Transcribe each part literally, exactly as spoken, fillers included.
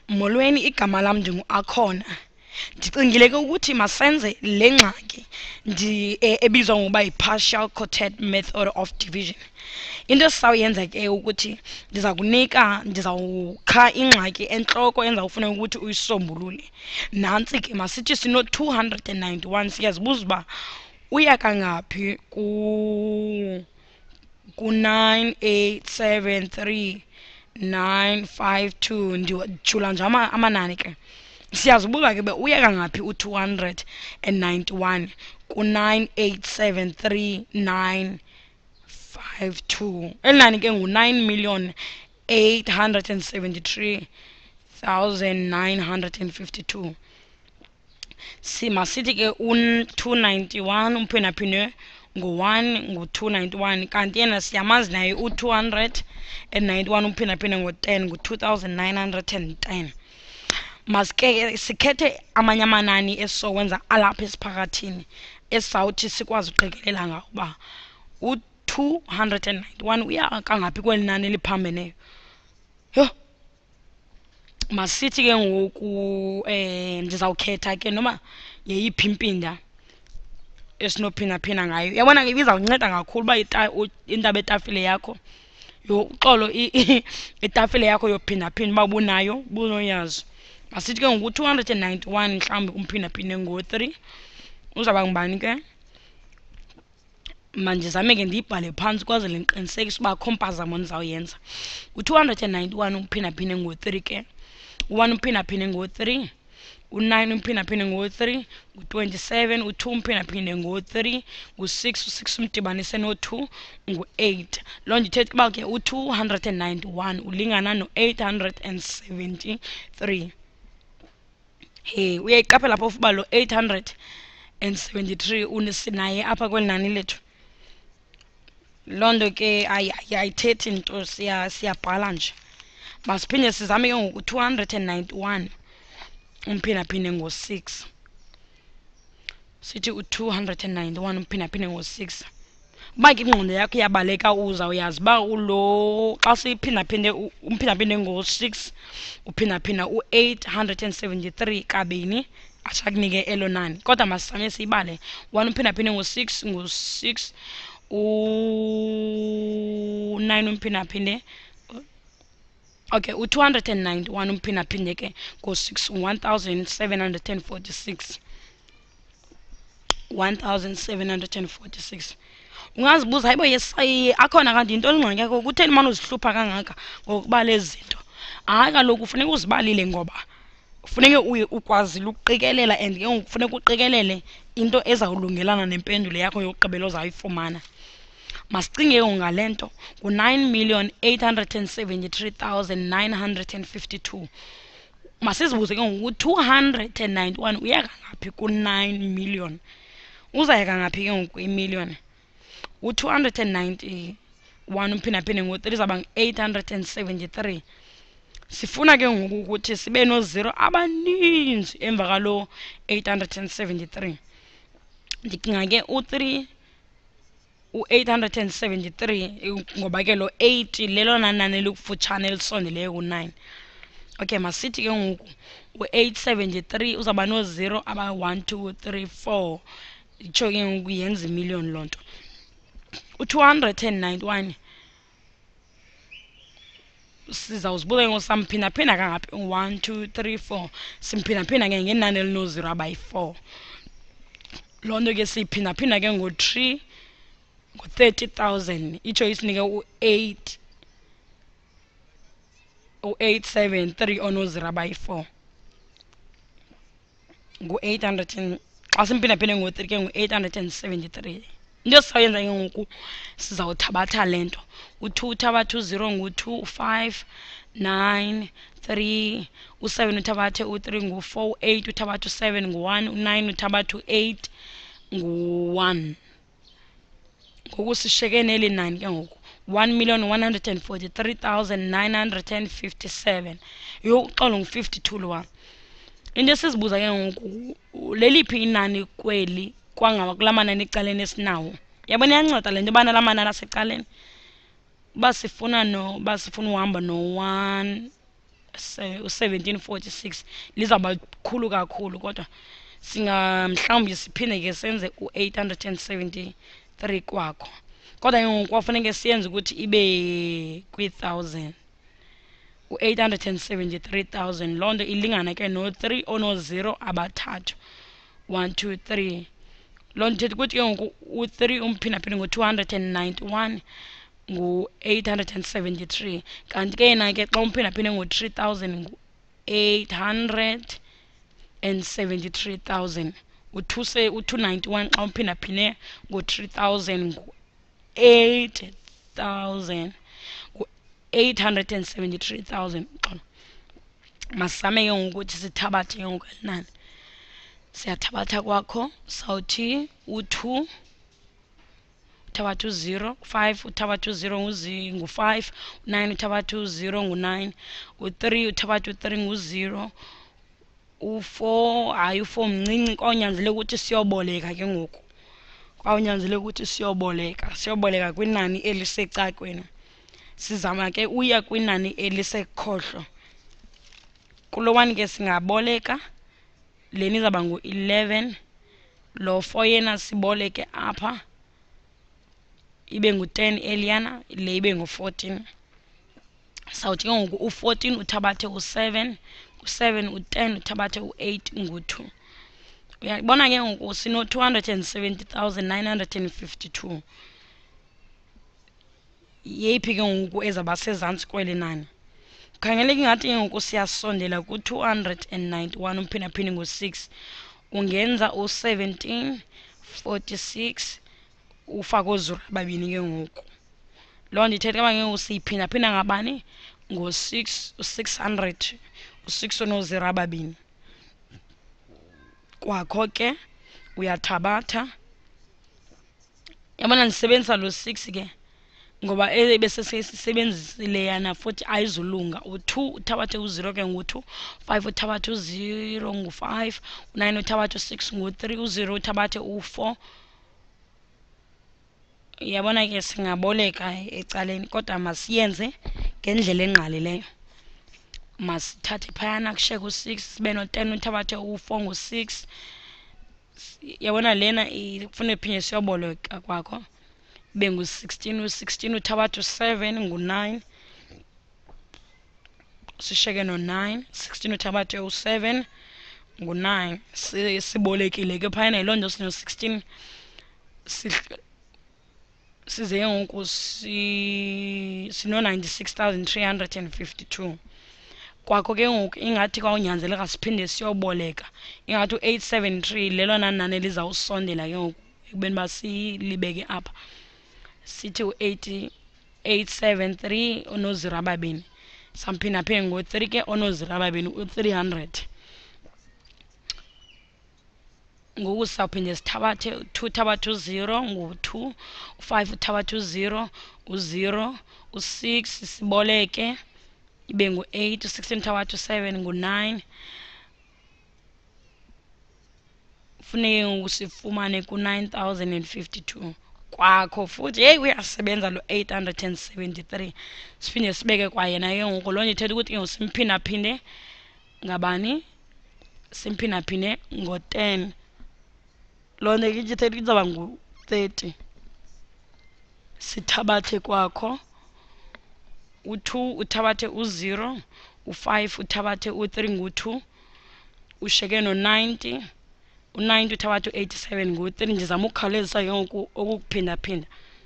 Molweni, igama lam ndingu Akhona. Ndicingile ke ukuthi masenze le ngxaki ndi e- ebizwa ngokuba yi-partial quartet method of division. Into esizawuyenza ke ukuthi ndiza kunika ndizawukha ingxaki entloko endizawufuneka ukuthi uyisombulule. Nantsi ke masithi sino-two hundred ninety-one, siyazibuza uba uya kangaphi ku ku-nine eight seven three nine five two. Ndijula nje ama- amanani ke. Siyazibuza ke uba uya kangaphi u-two hundred ninety-one ku-nine eight seven three nine five two. Eli nani ke ngu-nine million eight hundred seventy-three thousand nine hundred fifty-two. Si masithi ke u-two ninety-one umphindaphindwe ngo-one ngu-two ninety-one, kanti yena siyamazi naye u-two hundred ninety-one umphindaphindwe ngo-ten ngu-two thousand nine hundred ten. Masike sikhethe amanye amanani esizowenza alapha esiphakathini esizawuthi sikwazi uqikelela ngawo uba u-two hundred ninety-one uya kangaphi kweli nani eliphambeneyo. Yho! Masithi ke ngoku um ndizawukhetha ke noba yeyiphi impinda esinophindaphinda ngayo. Uyabona ke ibizawunceda kakhulu uba intaba etafile yakho, yho, uxolo itafile yakho yophindaphinda uba ubunayo bunoyazi. Masithi ke ngoku-two hundred ninety-one mhlawumbi umphindaphinde ngo-three uzawuba ngubani ke? Mandizame ke ndiyibhale phantsi kwazele ndiqinisekise uba akho mpazamo ndizawuyenza. U-two hundred ninety-one umphindaphinde ngo-three ke, u-one umphindaphinde ngo-three, u-nine umphindaphinde ngo-three, ngu-twenty-seven, u-two umphindaphinde ngo-three, ngu-six, u-six umdibanise no-two, ngu-eight. Loo nto ithetha uba ke u-two hundred ninety-one ulingana no-eight hundred seventy-three. He, uyayiqaphela phofu uba lo eight hundred seventy-three unisinaye apha kweli nani lethu. Loo nto ke ayithethi nto, siyabhala nje. Masiphinde sizame ke ngoku two hundred ninety-one umphindaphinde ngo-six. Sithi u-two hundred ninety-one umphindaphinde ngo-six. Uba ke ingqondo yakho iyabaleka uzawuyazi uba ulo xa siyiphindaphinde umphindaphinde ngo-six uphindaphinda u-eight hundred seventy-three kabini atsho akunike elo nani. Kodwa masizame siyibale. One umphindaphinde ngo-six, ngu-six, u-nine umphindaphinde. Okay, u-two hundred ninety-one umphindaphinde ke ngo-six, one thousand seven hundred forty-six. one thousand seven hundred forty-six. Ungazibuza, hayibo yesayi Akhona, kanti yintoni ingxaki yakho? Kutheni mane uzihlupha kangaka ngokubala ezi zinto? Hayi, kaloku kufuneka uzibalile ngoba kufuneke ukwazile ukuqikelela, and ke ngoku kufuneka uqikelele into ezawulungelana nempendulo yakho yokugqibela ozawuyifumana. Masicinge ke ngale nto, ngu-nine million eight hundred seventy-three thousand nine hundred fifty-two. Masizibuze ke ngoku two hundred ninety-one uya kangaphi ku-nine million? Uzaya kangaphi ke ngoku imillion? U-two hundred ninety-one umphindaphinde ngo-three izawuba ngu-eight hundred seventy-three. Sifuna ke ngoku ukuthi sibe noziro abaninzi emva kaloo eight hundred seventy-three. Ndicinga ke u-three u-eight hundred seventy-three ngoba ke lo eight lelona nani elikufutshane elisondeleyo ku-nine. Okay, masithi ke ngoku u-eight seventy-three uzawuba noziro aba-one two three four. Itsho ke ngoku yenza imillion loo nto. U-two hundred ninety-one sizawuzibuza ke ngoku samphindaphinda kangaphi? one two three four. Simphindaphinda ke ngenani elinoziro abayi-four. Loo nto ke siyiphindaphinda ke ngo-three ngu-thirty thousand. Itsho isinike u-eight u-eight seven three onoziro abayi-four. Ngu-eight hundred xa simphindaphinde ngo-three ke ngu-eight hundred seventy-three. Into esizawuyenza ke ngoku sizawuthabatha le nto. U-two uthabathe u-zero ngu-two, u-five, nine, three, u-seven uthabathe u-three ngu-four, u-eight uthabathe u-seven ngu-one, u-nine uthabathe u-eight ngu-one. Ngoku sishiyeke neli nani ke ngoku, one million one hundred forty-three thousand nine hundred fifty-seven. Yho, uxolo ngu-fifty-two lowa. Into esizibuza ke ngoku, leliphi inani kweli kwangaba kulaa manani ecaleni esinawo? Yabona iyanceda le nto yobana laa manani asecaleni. Uba sifuna no uba sifuna uhamba no-one u-seventeen forty-six lizawuba khulu kakhulu, kodwa singa mhlawumbi siphinde ke senze u-eight hundred seventy-three kwakho, kodwa ke ngoku kwafuneke siyenze ukuthi ibe kwi-thousand, u-eight hundred seventy-three thousand. Loo nto ilingana ke no-three ono-zero abathathu, one two three. Loo nto ithetha ukuthi ke ngoku u-three umphindaphinde ngo-two hundred ninety-one ngu-eight hundred seventy-three, kanti ke yena ke xa umphindaphinde ngo-three thousand ngu-eight hundred seventy-three thousand. u-two ninety-one xa umphindaphinde ngo-three thousand ngu-eight thousand ngu-eight hundred seventy-three thousand. Masizame ke ngoku ukuthi sithabathe ke ngoku elinani. Siyathabatha kwakho, sawuthi u-two uthabatha u-zero, five uthabatha u-zero ngu-five, nine uthabatha u-zero ngu-nine, u-three uthabatha u-three ngu-zero, u-four hayi u-four mncinci kwawunyanzeleka ukuthi siyoboleka ke ngoku, kwawunyanzeleka ukuthi siyoboleka siyoboleka kwinani elisecakweni. Sizama ke uya kwinani elisekhohlo. Kulo one ke singaboleka lena izawuba ngu-eleven, lo four yena siboleke apha ibe ngu-ten eliyana, le ibe ngu-fourteen. Sawuthi ke ngoku u-fourteen uthabathe u-seven, u-seven u-ten uthabathe u-eight ngu-two. Uyabona ke ngoku sino-two hundred seventy thousand nine hundred fifty-two. Yeyiphi ke ngoku ezawuba sezantsi kweli nani? Kukhangeleka ingathi ke ngoku siyasondela ku-two hundred ninety-one umphindaphinde ngo-six. Ungenza u-seventeen forty-six ufake ooziro ababini ke ngoku. Loo nto ithetha uba ke ngoku siyiphindaphinda ngabani? Ngo-six, u-six hundred, u-six onooziro ababini. Kwakho ke uyathabatha. Yabona ndisebenzisa lo six ke ngoba ebesesisebenzisile yana futhi ayizulunga. u-two uthabathe u-zero ke ngu-two, five uthabathe u-zero ngu-five, u-nine uthabathe u-six ngu-three, u-zero uthabathe u-four. Yabona ke singaboleka ecaleni, kodwa masiyenze ngendlela engqalileyo. Masithathe phayana kushiyeke u-six, sibe no-ten uthabathe u-four ngu-six. Yabona lena ifuna iphinde siyoboleka kwakho ibe ngu-sixteen, u-sixteen uthabathe u-seven ngu-nine, sishiyeke no-nine. sixteen uthabathe u-seven ngu-nine, sibolekile ke phayana. Yiloo nto sino-sixteen. Size ke ngoku sino-ninety-six thousand three hundred fifty-two. Kwakho ke ngoku ingathi kwawunyanzeleka siphinde siyoboleka, ingathi u-eight seventy-three lelona nani elizawusondela ke ngoku ekubeni uba silibeke apha. Sithi u-eight seventy-three onooziro ababini, samphindaphinde ngo-three ke onooziro ababini, u-three hundred. Ngoku sawuphinde sithabathe u-two uthabathe u-zero ngu-two, u-five uthabathe u-zero, u-zero, u-six siboleke ibe ngu-eight, u-sixteen uthabathe u-seven ngu-nine. Funeke ngoku sifumane ku-nine thousand fifty-two. Kwakho futhi heyi uyasebenza lo eight hundred seventy-three. Siphinde sibeke kwayena ke ngoku. Loo nto ithetha ukuthi ke ngoku simphindaphinde ngabani? Simphindaphinde ngo-ten. Loo nto ke ithetha ukuthi izawuba ngu-thirty. Sithabathe kwakho u-two uthabathe u-zero, u-five uthabathe u-three ngu-two, ushiyeke no-ninety, u-ninety uthabathe u-eighty-seven ngu-three. Ndizama ukukhawulezisa ke ngoku okukuphindaphinda.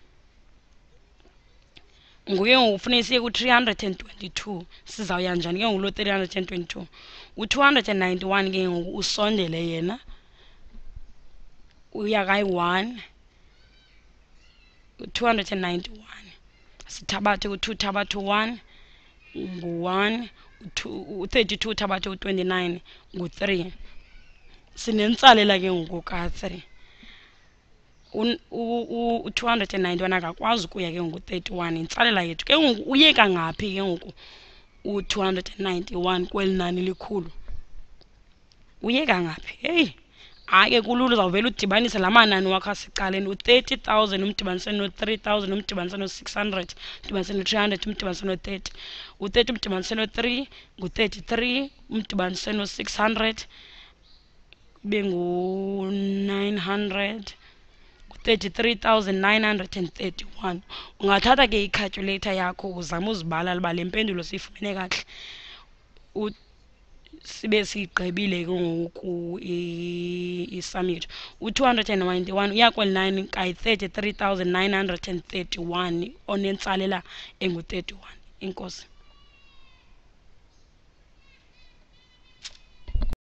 Ngoku ke ngoku kufuneka siye ku-three hundred twenty-two. Sizawuya njani ke ngoku lo three hundred twenty-two? u-two hundred ninety-one ke ngoku usondele yena, uya kayi-one, u-two hundred ninety-one. Sithabathe u-two uthabathe u-one ngu-one, u-thirty-two uthabathe u-twenty-nine ngu-three. Sinentsalela ke ngoku ka-three. u-two hundred ninety-one akakwazi ukuya ke ngoku thirty-one. Intsalela yethu ke ngoku uyeka ngaphi ke ngoku u-two hundred ninety-one kweli nani likhulu? Uyeka ngaphi? Heyi, hayi ke kulula uzawuvela udibanise la manani wakho asecaleni u-thirty thousand umdibanise no-three thousand umdibanise no-six hundred umdibanise no-three hundred umdibanise no-thirty u-thirty umdibanise no-three ngu-thirty-three umdibanise no-six hundred kube ngu-nine hundred thirty-three thousand nine hundred thirty-one. Ungathatha ke i-calculator yakho uzame uzibala uba le mpendulo siyifumene kahle sibe siyigqibile ke ngoku i-summit. U-two hundred ninety-one uyakweli-nine kayi-thirty-three thousand nine hundred thirty-one onentsalela engu-thirty-one. Enkosi.